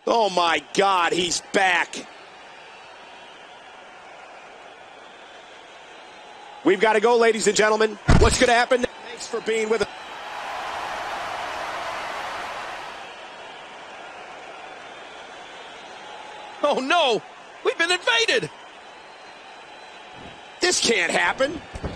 Oh, my God, he's back. We've got to go, ladies and gentlemen. What's going to happen? Thanks for being with us. Oh, no! We've been invaded! This can't happen.